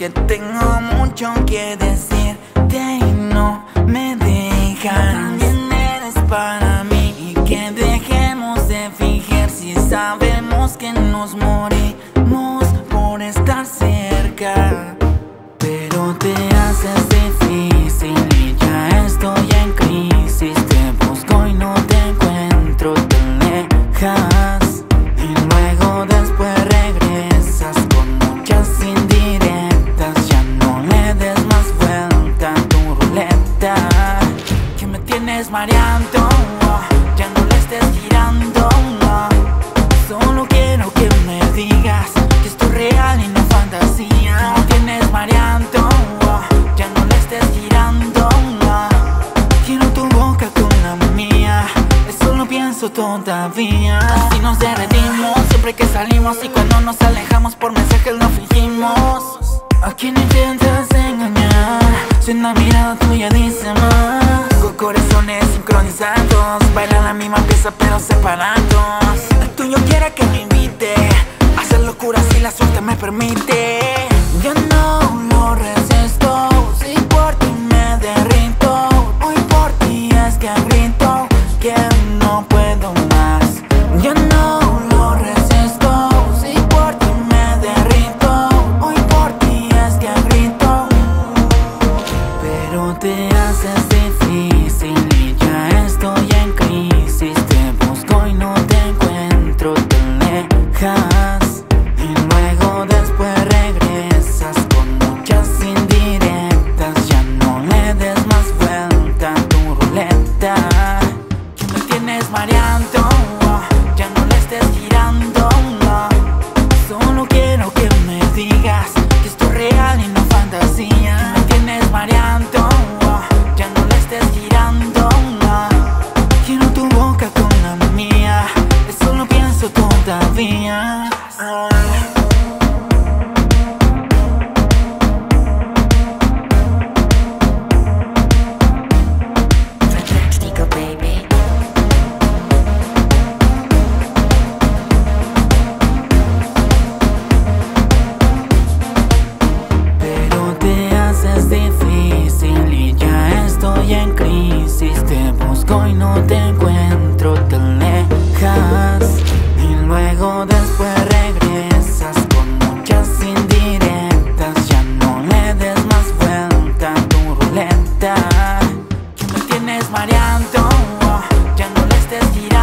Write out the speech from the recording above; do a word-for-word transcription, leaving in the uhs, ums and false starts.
que tengo mucho que decirte y no me dejas. También eres para mí y que dejemos de fingir si sabemos que nos morimos por estar cerca. Pero te haces difícil y ya estoy en crisis. Te busco y no te encuentro, te alejas y luego después regresas con muchas indirectas. Ya no le des más vuelta a tu ruleta, que me tienes mareando, ya no le estés girando. Solo quiero que me digas que esto es real y no fantasía. Me tienes mareando, ya no le estés girando. Quiero tu boca con la mía, eso lo pienso todavía. Así nos derretimos siempre que salimos y cuando nos alejamos por mensajes lo fingimos. ¿A quién intentas engañar? Si una mirada tuya dice más. Con corazones sincronizados, bailan la misma pieza pero separados. El tuyo quiere que me invite a hacer locuras si la suerte me permite. Yo no lo resisto, si por ti me derrito. Hoy por ti es que grito que no puedo más. Yo no lo resisto, si por ti me derrito. Hoy por ti es que grito. Pero te haces difícil y ya estoy en crisis. Te busco y no te encuentro, te alejas y luego después regresas con muchas indirectas. Ya no le des más vuelta a tu ruleta, que me tienes mareando, ya no le estés girando. Solo quiero que me digas que esto es real y no fantasía. Me tienes mareando, ya no le estés girando. Quiero tu boca con la mía, eso lo pienso todavía. Fantástico, baby. Pero te haces difícil y ya estoy en crisis. Te busco y no te encuentro, te alejas y luego después regresas con muchas indirectas. Ya no le des más vuelta a tu ruleta, que me tienes mareando, ya no le estés girando.